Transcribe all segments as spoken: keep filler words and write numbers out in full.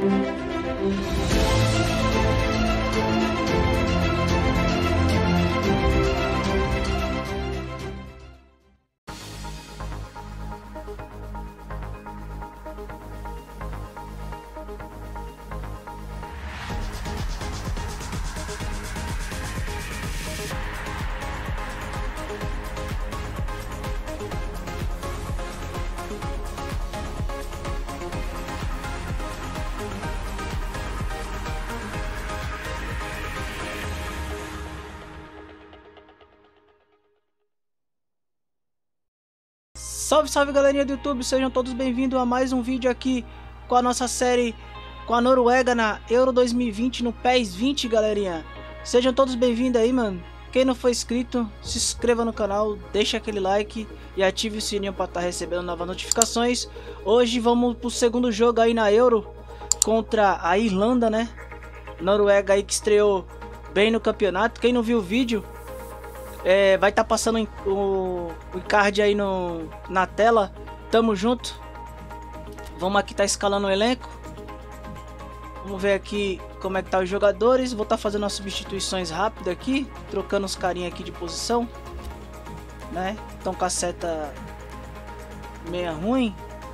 Salve, salve galerinha do YouTube, sejam todos bem-vindos a mais um vídeo aqui com a nossa série com a Noruega na Euro dois mil e vinte no PES vinte, galerinha. Sejam todos bem-vindos aí, mano. Quem não for inscrito, se inscreva no canal, deixa aquele like e ative o sininho para estar recebendo novas notificações. Hoje vamos pro segundo jogo aí na Euro contra a Irlanda, né? Noruega aí que estreou bem no campeonato. Quem não viu o vídeo, É, vai estar tá passando o, o card aí no, na tela. Tamo junto. Vamos aqui tá escalando o elenco. Vamos ver aqui como é que tá os jogadores. Vou estar tá fazendo as substituições rápidas aqui, trocando os carinha aqui de posição, né? Então com a seta meia ruim.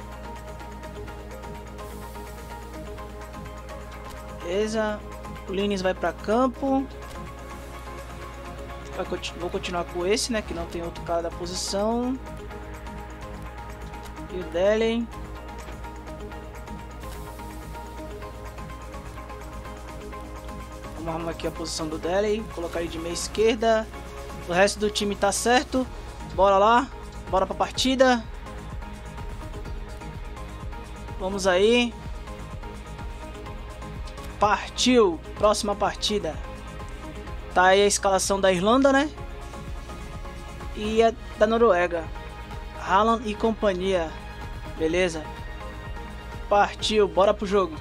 Beleza. O Lines vai para campo. Vou continuar com esse, né? Que não tem outro cara da posição. E o Delen. Vamos arrumar aqui a posição do Delen. Colocar ele de meia esquerda. O resto do time tá certo. Bora lá. Bora pra partida. Vamos aí. Partiu. Próxima partida. Tá aí a escalação da Irlanda, né? E a da Noruega. Haaland e companhia. Beleza? Partiu, bora pro jogo.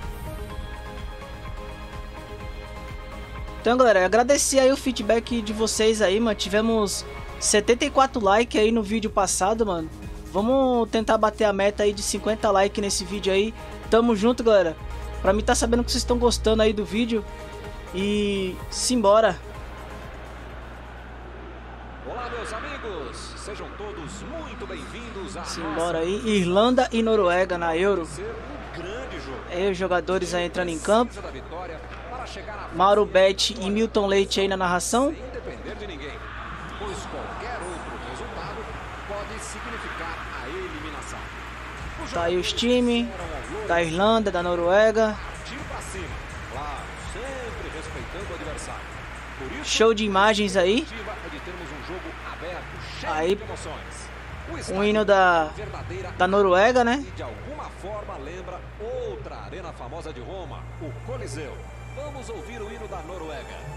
Então, galera, agradecer aí o feedback de vocês aí, mano. Tivemos setenta e quatro likes aí no vídeo passado, mano. Vamos tentar bater a meta aí de cinquenta likes nesse vídeo aí. Tamo junto, galera. Pra mim tá sabendo que vocês estão gostando aí do vídeo. E simbora. Olá, meus amigos, sejam todos muito bem-vindos a Simbora aí, Irlanda e Noruega na Euro. Aí os jogadores aí entrando em campo. Mauro Bet e Milton Leite aí na narração. Sem depender de ninguém, pois qualquer outro resultado pode significar a eliminação. Tá aí os times da Irlanda, da Noruega. Show de imagens aí. Aí um hino da, da Noruega, né? De alguma forma lembra outra arena famosa de Roma, o Coliseu. Vamos ouvir o hino da Noruega.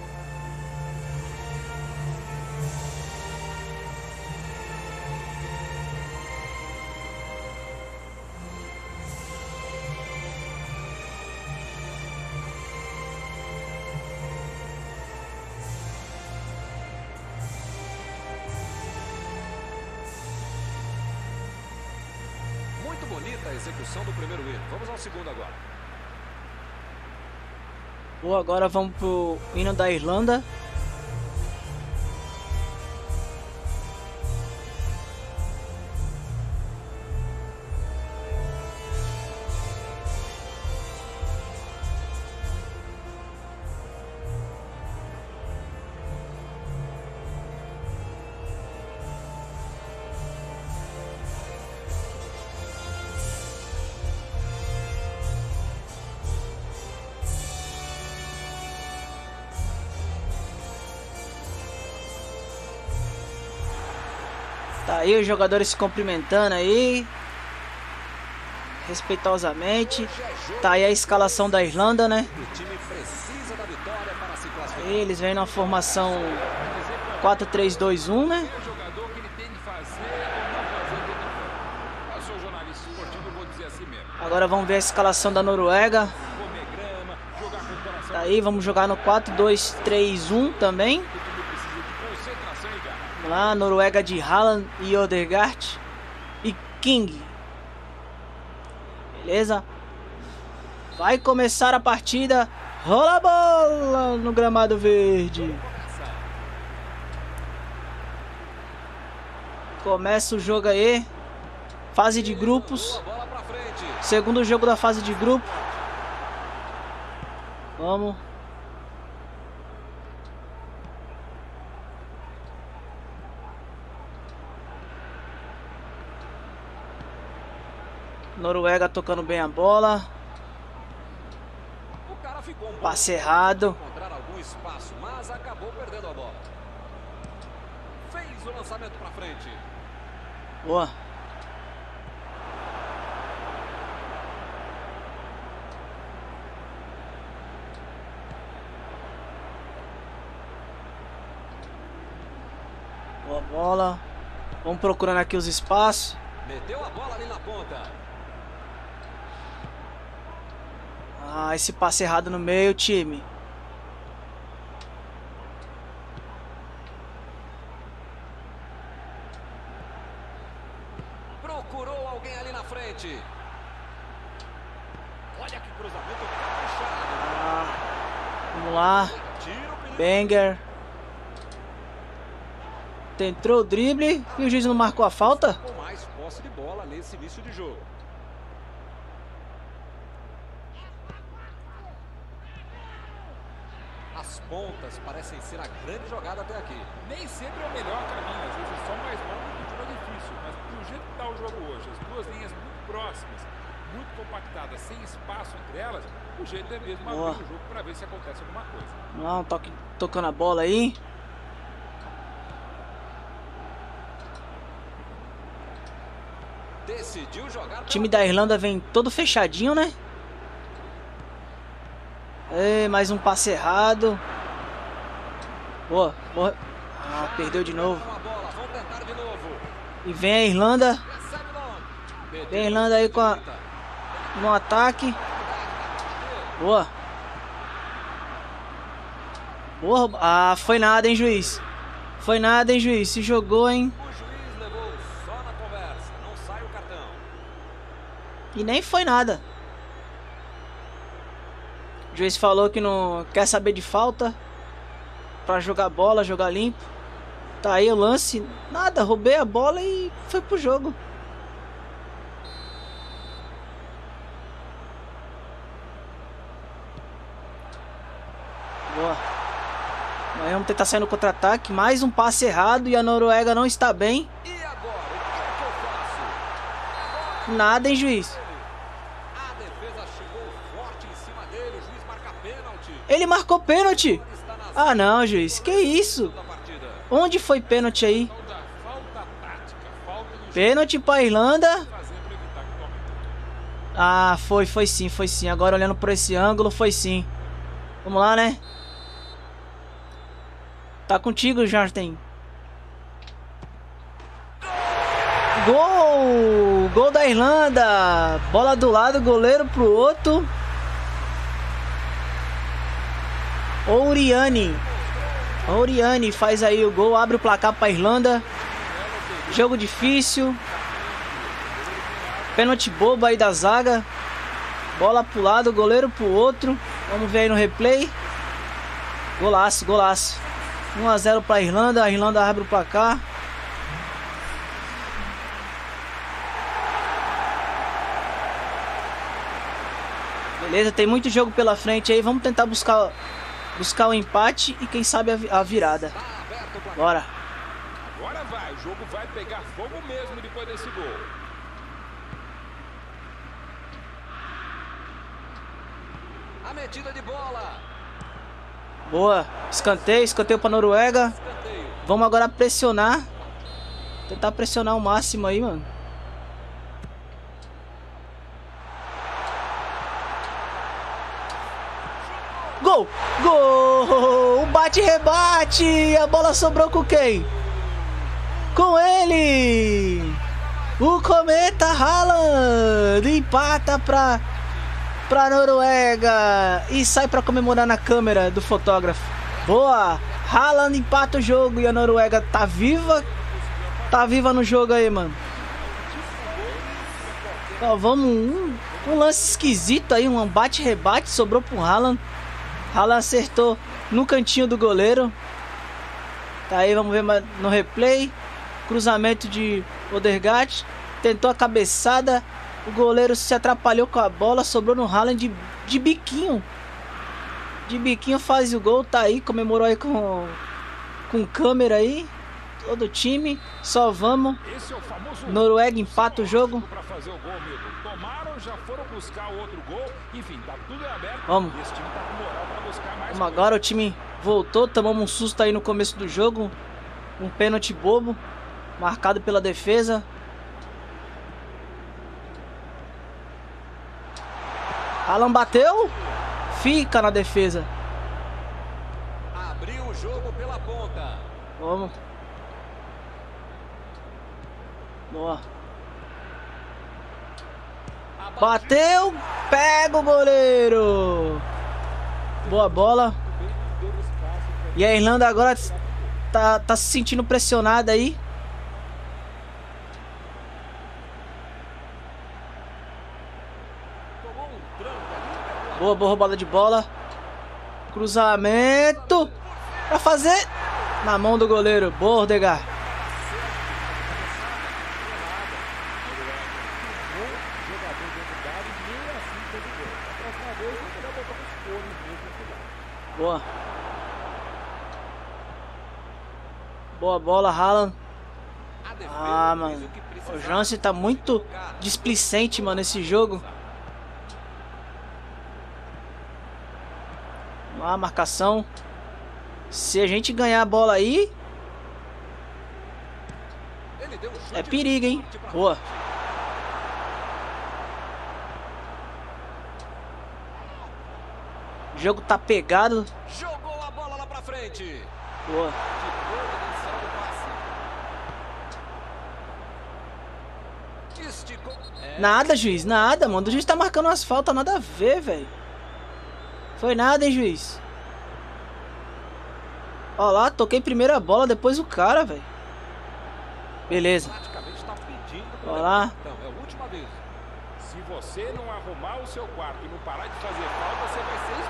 Bonita a execução do primeiro hino. Vamos ao segundo agora. Bom, agora vamos pro hino da Irlanda. Tá aí os jogadores se cumprimentando aí, respeitosamente. Tá aí a escalação da Irlanda, né? Eles vêm na formação quatro três dois um, né? Agora vamos ver a escalação da Noruega. Tá aí, vamos jogar no quatro dois três um também. Vamos lá, Noruega de Haaland e Odegaard e King. Beleza? Vai começar a partida. Rola a bola no gramado verde. Começa o jogo aí. Fase de grupos. Segundo jogo da fase de grupo. Vamos. Noruega tocando bem a bola. Passe errado. Encontrar algum espaço, mas acabou perdendo a bola. Fez o lançamento para frente. Boa. Boa bola. Vamos procurando aqui os espaços. Meteu a bola ali na ponta. Ah, esse passe errado no meio, time. Procurou alguém ali na frente. Olha que cruzamento caprichado. Ah, vamos lá. Banger. Tentou o drible e o juiz não marcou a falta? Com mais posse de bola nesse início de jogo. As pontas parecem ser a grande jogada até aqui. Nem sempre é o melhor caminho, às vezes só mais longo do que mais difícil. Mas do jeito que está o jogo hoje, as duas linhas muito próximas, muito compactadas, sem espaço entre elas, o jeito é mesmo abrir o jogo para ver se acontece alguma coisa. Vamos lá, um toque tocando a bola aí. Decidiu jogar. O time da Irlanda vem todo fechadinho, né? Ei, mais um passe errado. Boa, boa. Ah, perdeu de novo. E vem a Irlanda. Vem a Irlanda aí com a... no ataque. Boa. Boa. Ah, foi nada, hein, juiz. Foi nada, hein, juiz. Se jogou, hein. O juiz levou só na conversa. Não sai o cartão. E nem foi nada. O juiz falou que não quer saber de falta. Pra jogar bola, jogar limpo. Tá aí o lance. Nada, roubei a bola e foi pro jogo. Boa. Mas vamos tentar sair no contra-ataque. Mais um passe errado e a Noruega não está bem. E agora? O que é que eu faço? Nada, hein, juiz. A defesa chegou forte em cima dele. O juiz marca pênalti. Ele marcou pênalti. Ah, não, juiz. Que isso? Onde foi pênalti aí? Pênalti pra Irlanda. Ah, foi, foi sim, foi sim. Agora olhando por esse ângulo, foi sim. Vamos lá, né? Tá contigo, Jardim. Gol! Gol da Irlanda. Bola do lado, goleiro pro outro. Oriani. Oriani faz aí o gol, abre o placar para a Irlanda. Jogo difícil. Pênalti bobo aí da zaga. Bola pro lado, goleiro pro outro. Vamos ver aí no replay. Golaço, golaço. um a zero para a Irlanda. A Irlanda abre o placar. Beleza, tem muito jogo pela frente aí. Vamos tentar buscar buscar o empate e quem sabe a virada. Bora. Agora vai, o jogo vai pegar fogo mesmo depois desse gol. A metida de bola. Boa. Escanteio, escanteio para Noruega. Vamos agora pressionar. Tentar pressionar o máximo aí, mano. Gol! Gol! Bate-rebate! A bola sobrou com quem? Com ele! O Cometa Haaland empata pra, pra Noruega e sai pra comemorar na câmera do fotógrafo. Boa! Haaland empata o jogo e a Noruega tá viva. Tá viva no jogo aí, mano. Ó, vamos um, um lance esquisito aí, um bate-rebate, sobrou pro Haaland. Haaland acertou no cantinho do goleiro. Tá aí, vamos ver no replay. Cruzamento de Odegaard. Tentou a cabeçada. O goleiro se atrapalhou com a bola. Sobrou no Haaland de, de biquinho. De biquinho faz o gol. Tá aí, comemorou aí com, com câmera aí. Todo o time. Só vamos. Esse é o famoso Noruega empata o jogo. Pra fazer o gol, amigo. Tomaram, já foram buscar outro gol. Enfim, tá tudo aberto. Vamos. Esse time tá com moral pra buscar mais. Vamos agora, o time voltou. Tomamos um susto aí no começo do jogo. Um pênalti bobo. Marcado pela defesa. Haaland bateu. Fica na defesa. Abriu o jogo pela ponta. Vamos. Boa. Bateu. Pega o goleiro. Boa bola. E a Irlanda agora tá, tá se sentindo pressionada aí. Boa, boa roubada de bola. Cruzamento. Pra fazer. Na mão do goleiro. Boa, Odegaard. Boa. Boa bola, Haaland. Ah, mano. O Jansen tá muito displicente, mano, nesse jogo. Vamos lá, marcação. Se a gente ganhar a bola aí, é perigo, hein? Boa. O jogo tá pegado. Jogou a bola lá pra frente. Boa. Nada, juiz, nada, mano. O juiz tá marcando umas faltas, nada a ver, velho. Foi nada, hein, juiz. Ó lá, toquei primeiro a bola, depois o cara, velho. Beleza. Ó lá. Então, é a última vez. Se você não arrumar o seu quarto e não parar de fazer falta, você vai ser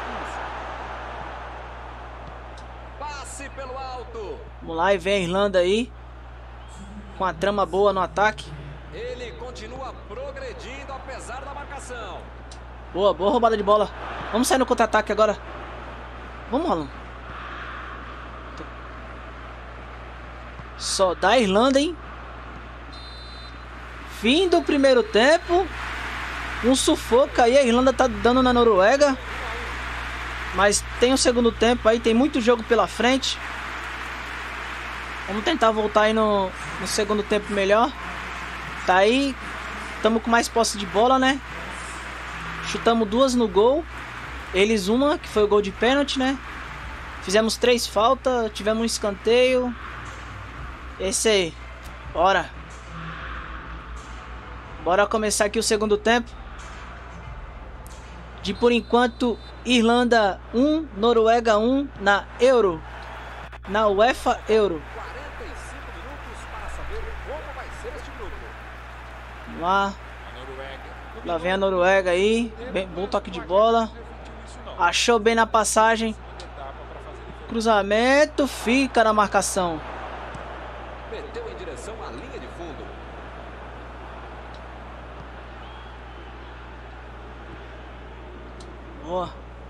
expulso. Passe pelo alto. Vamos lá, e vem a Irlanda aí. Com a trama boa no ataque. Ele continua progredindo apesar da marcação. Boa, boa roubada de bola. Vamos sair no contra-ataque agora. Vamos, Haaland. Só da Irlanda, hein? Fim do primeiro tempo. Um sufoco aí. A Irlanda tá dando na Noruega. Mas tem o segundo tempo aí. Tem muito jogo pela frente. Vamos tentar voltar aí no, no segundo tempo melhor. Tá aí. Estamos com mais posse de bola, né? Chutamos duas no gol. Eles uma, que foi o gol de pênalti, né? Fizemos três faltas. Tivemos um escanteio. Esse aí. Bora. Bora começar aqui o segundo tempo. De por enquanto, Irlanda um, Noruega um na Euro. Na UEFA Euro. quarenta e cinco minutos para saber como vai ser este grupo. Vamos lá. Lá vem a Noruega aí. Bem, bom toque de bola. Achou bem na passagem. Cruzamento. Fica na marcação. Meteu em direção à linha de fundo. Boa.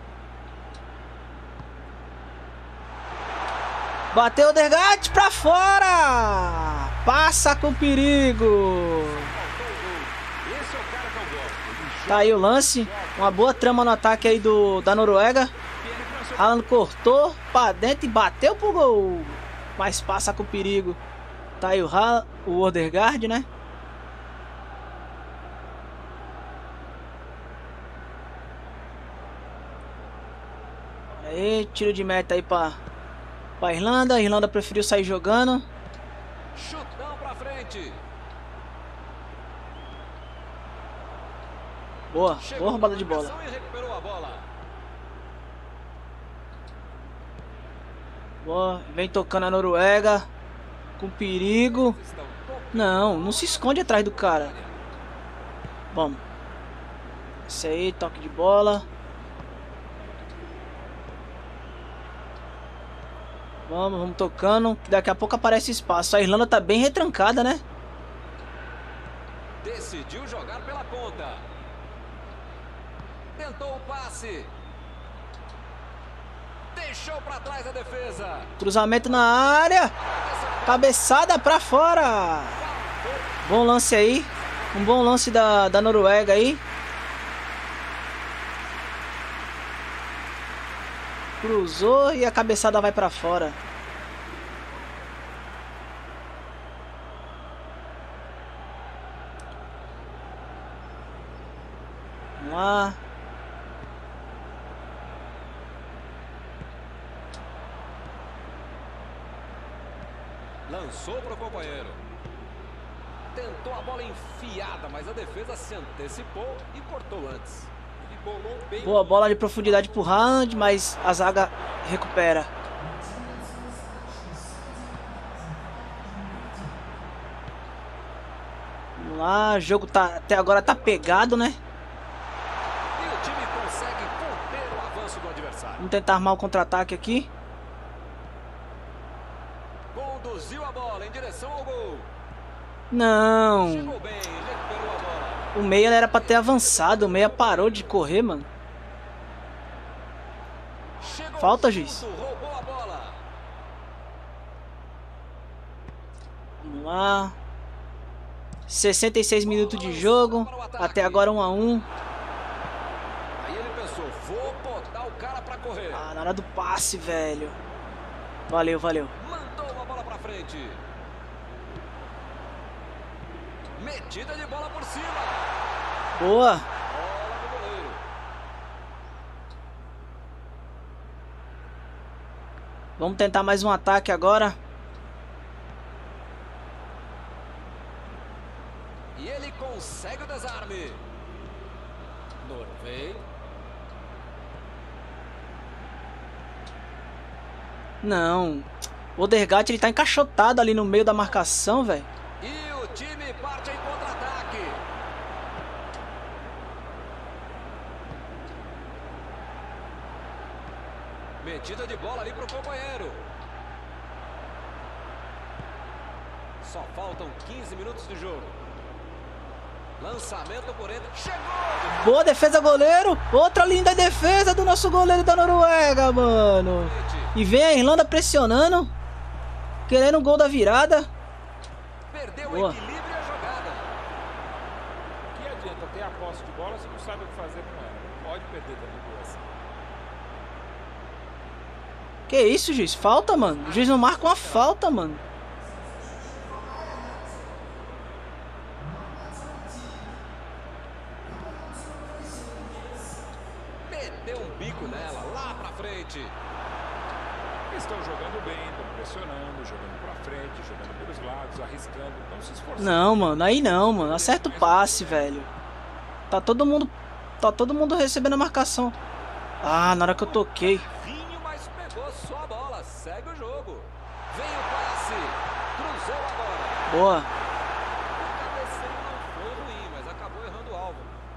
Bateu o Odegaard pra fora. Passa com perigo. Tá aí o lance. Uma boa trama no ataque aí do, da Noruega. Haaland cortou pra dentro e bateu pro gol. Mas passa com perigo. Tá aí o, Haaland, o Odegaard, né? Aí, tiro de meta aí pra, pra Irlanda. A Irlanda preferiu sair jogando. Chutão pra frente. Boa, boa roubada de bola. E recuperou a bola. Boa, vem tocando a Noruega. Com perigo. Não, não se esconde atrás do cara. Vamos. Isso aí, toque de bola. Vamos, vamos tocando. Que daqui a pouco aparece espaço. A Irlanda tá bem retrancada, né? Decidiu jogar pela ponta. Tentou o passe. Deixou para trás a defesa. Cruzamento na área. Cabeçada pra fora. Bom lance aí. Um bom lance da, da Noruega aí. Cruzou e a cabeçada vai pra fora. Vamos lá. Lançou para o companheiro. Tentou a bola enfiada, mas a defesa se antecipou e cortou antes. Ele bolou bem. Boa bola de profundidade pro Haaland, mas a zaga recupera. Vamos lá, o jogo tá, até agora tá pegado, né? E o time consegue conter o avanço do adversário. Vamos tentar armar o contra-ataque aqui. Conduziu a bola em direção ao gol. Não. Chegou bem, recuperou a bola. O meia era pra ter avançado. O meia parou de correr, mano. Chegou Falta, junto, juiz. roubou a bola. Vamos lá. sessenta e seis minutos de jogo. Até agora um a um. Aí ele pensou, vou botar o cara pra correr. Ah, na hora do passe, velho. Valeu, valeu. Mandou uma bola pra frente. Metida de bola por cima. Boa. Bola do goleiro. Vamos tentar mais um ataque agora. E ele consegue o desarme. Norvei. Não. O Odegaard, ele tá encaixotado ali no meio da marcação, velho. E o time parte em contra-ataque. Metida de bola ali pro companheiro. Só faltam quinze minutos de jogo. Lançamento por ele. Chegou! Boa defesa, goleiro. Outra linda defesa do nosso goleiro da Noruega, mano. E vem a Irlanda pressionando. Querendo o gol da virada. Perdeu Boa. o equilíbrio e a jogada. Que adianta ter a posse de bola se não sabe o que fazer com ela? Não pode perder também por essa. Que isso, juiz? Falta, mano. O juiz não marca uma falta, mano. Meteu um bico nela, lá pra frente. Estão jogando bem, estão pressionando, jogando pra frente, jogando pelos lados, arriscando, não se esforçando. Não, mano. Aí não, mano. Acerta o passe, velho. Tá todo mundo... Tá todo mundo recebendo a marcação. Ah, na hora que eu toquei. Vinho, mas pegou só a bola. Segue o jogo. Vem o passe. Cruzou agora. Boa. O cabeceio não foi ruim, mas acabou errando o alvo.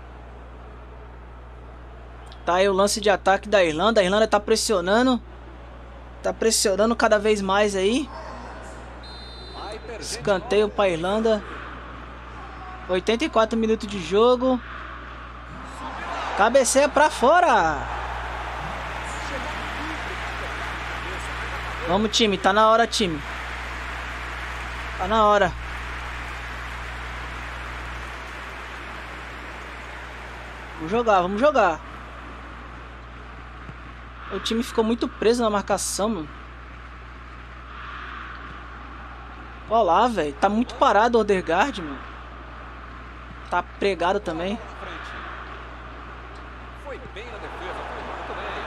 Tá aí o lance de ataque da Irlanda. A Irlanda tá pressionando. Tá pressionando cada vez mais aí. Vai ter gente Escanteio pra Irlanda. oitenta e quatro minutos de jogo. Cabeceia pra fora. Vamos, time. Tá na hora, time. Tá na hora. Vamos jogar, vamos jogar. O time ficou muito preso na marcação, mano. Olha lá, velho. Tá muito parado o Odegaard, mano. Tá pregado também. na frente. Foi bem na defesa, foi muito bem.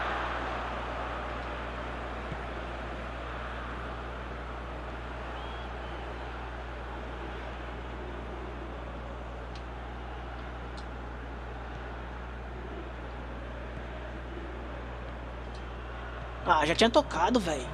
Ah, já tinha tocado, velho.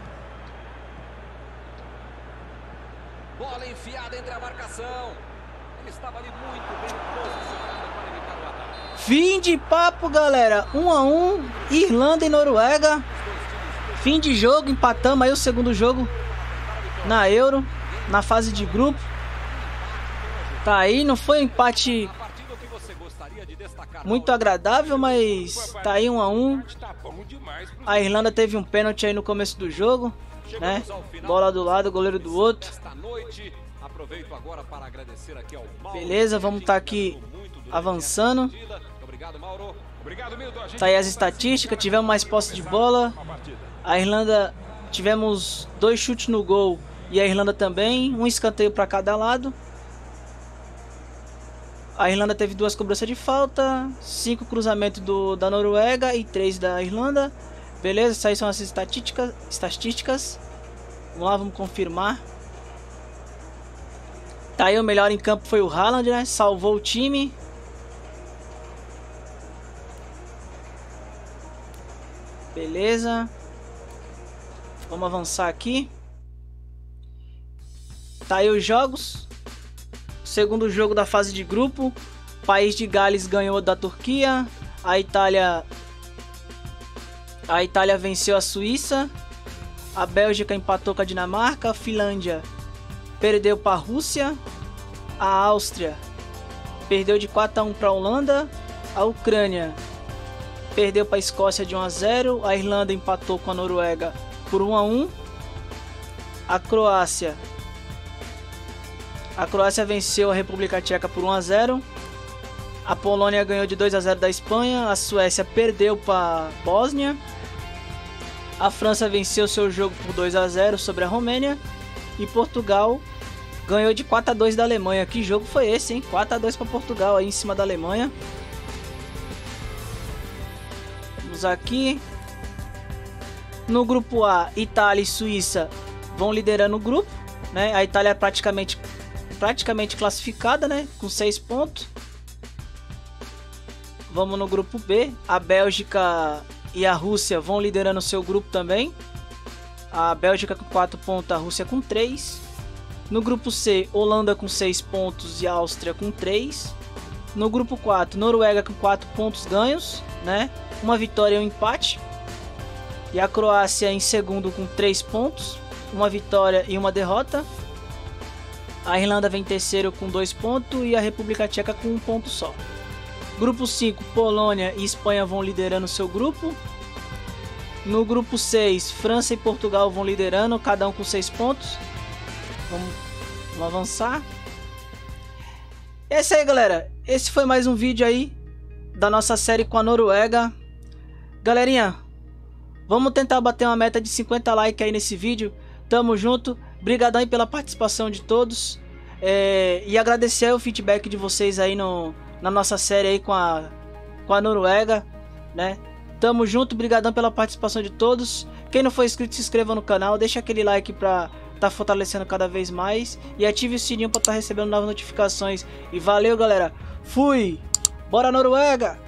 Bola enfiada entre a marcação. Ele estava ali muito bem posicionado para evitar o ataque. Fim de papo, galera. um a um, Irlanda e Noruega. Fim de jogo, empatamos aí o segundo jogo na Euro, na fase de grupo. Tá aí, não foi um empate muito agradável, mas tá aí um a um. A Irlanda teve um pênalti aí no começo do jogo, né? Bola do lado, goleiro do outro. Beleza, vamos estar aqui avançando. Tá aí as estatísticas, tivemos mais posse de bola. A Irlanda, tivemos dois chutes no gol e a Irlanda também, um escanteio para cada lado. A Irlanda teve duas cobranças de falta, cinco cruzamentos do, da Noruega e três da Irlanda. Beleza, essas aí são as estatísticas, estatísticas. Vamos lá, vamos confirmar. Tá aí, o melhor em campo foi o Haaland, né? Salvou o time. Beleza. Vamos avançar aqui. Tá aí os jogos. Segundo jogo da fase de grupo. País de Gales ganhou da Turquia. A Itália A Itália venceu a Suíça. A Bélgica empatou com a Dinamarca. A Finlândia perdeu para a Rússia. A Áustria perdeu de quatro a um para a Holanda. A Ucrânia perdeu para a Escócia de um a zero. A Irlanda empatou com a Noruega por um a um. A Croácia A Croácia venceu a República Tcheca por um a zero. A Polônia ganhou de dois a zero da Espanha. A Suécia perdeu para a Bósnia. A França venceu seu jogo por dois a zero sobre a Romênia. E Portugal ganhou de quatro a dois da Alemanha. Que jogo foi esse, hein? quatro a dois para Portugal aí em cima da Alemanha. Vamos aqui. No grupo A, Itália e Suíça vão liderando o grupo, né? A Itália é praticamente, praticamente classificada, né? Com seis pontos. Vamos no grupo B. A Bélgica e a Rússia vão liderando o seu grupo também. A Bélgica com quatro pontos, a Rússia com três. No grupo C, Holanda com seis pontos e a Áustria com três. No grupo quatro, Noruega com quatro pontos ganhos, né? Uma vitória e um empate. E a Croácia em segundo com três pontos, uma vitória e uma derrota. A Irlanda vem em terceiro com dois pontos e a República Tcheca com um ponto só. Grupo cinco, Polônia e Espanha vão liderando seu grupo. No grupo seis, França e Portugal vão liderando, cada um com seis pontos. Vamos, vamos avançar. É isso aí, galera. Esse foi mais um vídeo aí da nossa série com a Noruega. Galerinha, vamos tentar bater uma meta de cinquenta likes aí nesse vídeo. Tamo junto. Obrigadão aí pela participação de todos. É, e agradecer aí o feedback de vocês aí no, na nossa série aí com a, com a Noruega, né? Tamo junto. Obrigadão pela participação de todos. Quem não for inscrito, se inscreva no canal. Deixa aquele like pra tá fortalecendo cada vez mais. E ative o sininho pra estar tá recebendo novas notificações. E valeu, galera. Fui! Bora, Noruega!